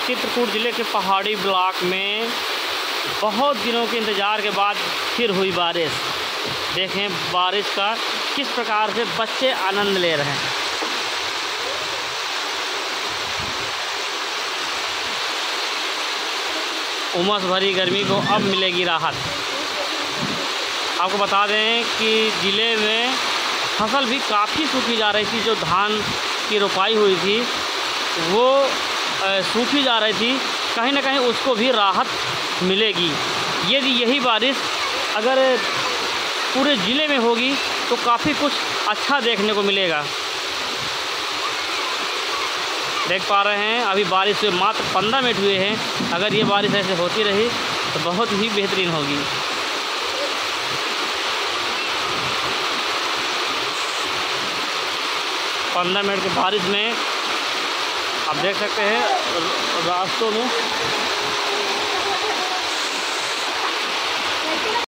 चित्रकूट ज़िले के पहाड़ी ब्लॉक में बहुत दिनों के इंतज़ार के बाद फिर हुई बारिश। देखें बारिश का किस प्रकार से बच्चे आनंद ले रहे हैं। उमस भरी गर्मी को अब मिलेगी राहत। आपको बता दें कि ज़िले में फसल भी काफ़ी सूखी जा रही थी। जो धान की रोपाई हुई थी वो सूखी जा रही थी, कहीं ना कहीं उसको भी राहत मिलेगी। यदि यही बारिश अगर पूरे ज़िले में होगी तो काफ़ी कुछ अच्छा देखने को मिलेगा। देख पा रहे हैं अभी बारिश हुए मात्र 15 मिनट हुए हैं। अगर ये बारिश ऐसे होती रही तो बहुत ही बेहतरीन होगी। पंद्रह मिनट की बारिश में आप देख सकते हैं रास्तों में